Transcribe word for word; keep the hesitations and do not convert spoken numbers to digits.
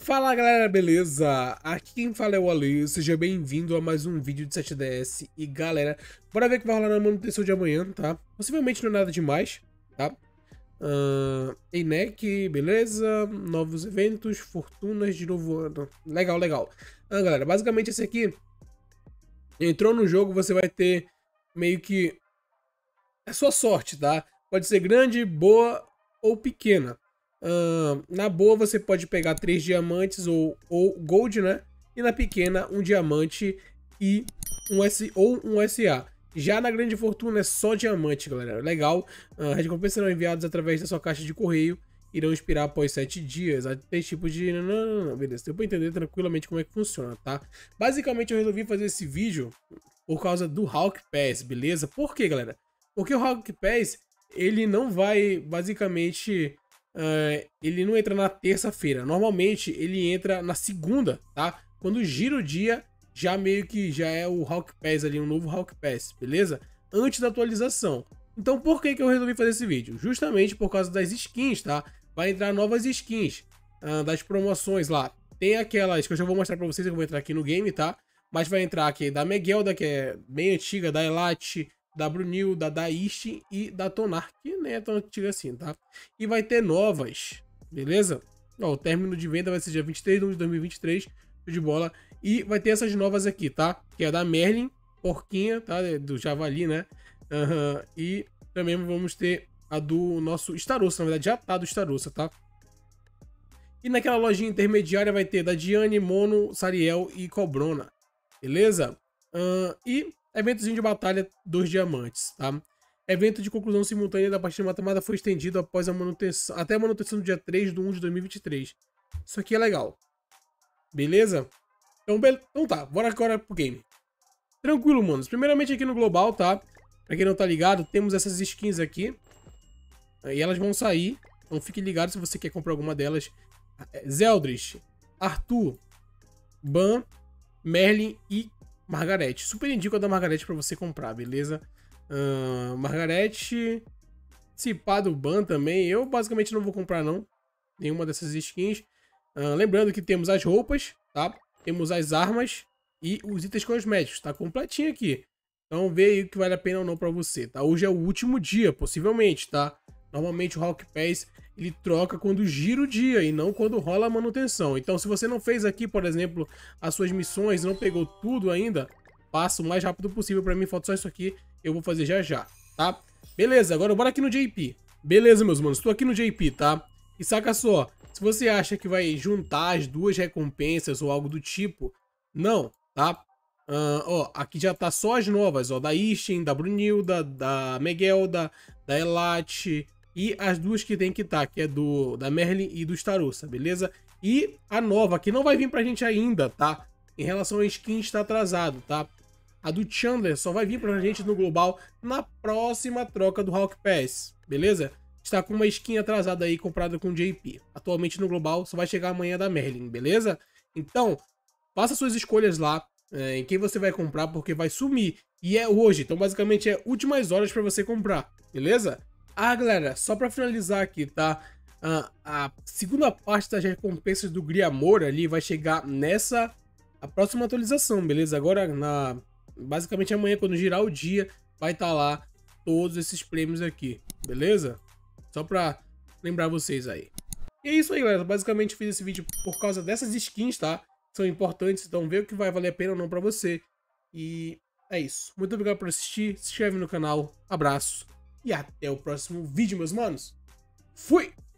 Fala galera, beleza? Aqui quem fala é o Ale, seja bem-vindo a mais um vídeo de sete D S. E galera, bora ver o que vai rolar na manutenção de amanhã, tá? Possivelmente não é nada demais, tá? Uh, E N E C, beleza? Novos eventos, fortunas de novo ano. Legal, legal. Ah, galera, basicamente esse aqui, entrou no jogo, você vai ter meio que a sua sorte, tá? Pode ser grande, boa ou pequena. Uh, na boa você pode pegar três diamantes ou, ou gold, né? E na pequena um diamante e um S ou um S A. Já na grande fortuna é só diamante, galera. Legal. Uh, as recompensas serão enviadas através da sua caixa de correio. Irão expirar após sete dias. Tem tipo de... Não, não, não, beleza. Deu pra entender tranquilamente como é que funciona, tá? Basicamente eu resolvi fazer esse vídeo por causa do Hawk Pass, beleza? Por quê, galera? Porque o Hawk Pass, ele não vai, basicamente... Uh, ele não entra na terça-feira. Normalmente ele entra na segunda, tá? Quando gira o dia, já meio que já é o Hawk Pass ali, um novo Hawk Pass, beleza? Antes da atualização. Então por que que eu resolvi fazer esse vídeo? Justamente por causa das skins, tá? Vai entrar novas skins uh, das promoções lá. Tem aquelas que eu já vou mostrar pra vocês, eu vou entrar aqui no game, tá? Mas vai entrar aqui da Megelda, que é bem antiga, da Elate, da Brunil, da Daist e da Tonar, que nem é tão antiga assim, tá? E vai ter novas, beleza? Ó, o término de venda vai ser dia vinte e três de dois mil e vinte e três, show de bola. E vai ter essas novas aqui, tá? Que é da Merlin, porquinha, tá? Do Javali, né? Uhum. E também vamos ter a do nosso Starossa, na verdade já tá do Starossa, tá? E naquela lojinha intermediária vai ter da Diane, Mono, Sariel e Cobrona, beleza? Uh, e eventozinho de batalha, dois diamantes, tá? Evento de conclusão simultânea da partida mata-mata foi estendido após a manutenção, até a manutenção do dia três de um de dois mil e vinte e três. Isso aqui é legal. Beleza? Então, be... então tá, bora agora pro game. Tranquilo, manos. Primeiramente aqui no global, tá? Pra quem não tá ligado, temos essas skins aqui. E elas vão sair. Então fique ligado se você quer comprar alguma delas. Zeldris, Arthur, Ban, Merlin e Margarete. Super indico a da Margarete pra você comprar, beleza? Uh, Margarete, se pá do Ban também. Eu basicamente não vou comprar não nenhuma dessas skins. Uh, lembrando que temos as roupas, tá? Temos as armas e os itens cosméticos, tá completinho aqui. Então vê aí o que vale a pena ou não pra você, tá? Hoje é o último dia, possivelmente, tá? Normalmente o Hawk Pass ele troca quando gira o dia e não quando rola a manutenção. Então se você não fez aqui, por exemplo, as suas missões, não pegou tudo ainda, passa o mais rápido possível pra mim, falta só isso aqui, eu vou fazer já já, tá? Beleza, agora bora aqui no J P. Beleza, meus manos, estou aqui no J P, tá? E saca só, se você acha que vai juntar as duas recompensas ou algo do tipo, não, tá? Uh, ó, aqui já tá só as novas, ó, da Ishin, da Brunilda, da Megelda, da Elate e as duas que tem que tá, que é do da Merlin e do Starossa, beleza? E a nova, que não vai vir pra gente ainda, tá? Em relação a skin está atrasado, tá? A do Chandler só vai vir pra gente no global na próxima troca do Hawk Pass, beleza? Está com uma skin atrasada aí comprada com J P. Atualmente no global só vai chegar amanhã da Merlin, beleza? Então, faça suas escolhas lá é, em quem você vai comprar, porque vai sumir. E é hoje, então basicamente é últimas horas pra você comprar, beleza? Ah, galera, só pra finalizar aqui, tá? Uh, a segunda parte das recompensas do Griamor ali vai chegar nessa a próxima atualização, beleza? Agora, na basicamente amanhã, quando girar o dia, vai estar tá lá todos esses prêmios aqui, beleza? Só pra lembrar vocês aí. E é isso aí, galera. Basicamente fiz esse vídeo por causa dessas skins, tá? São importantes, então vê o que vai valer a pena ou não pra você. E é isso. Muito obrigado por assistir. Se inscreve no canal. Abraço. E até o próximo vídeo, meus manos. Fui!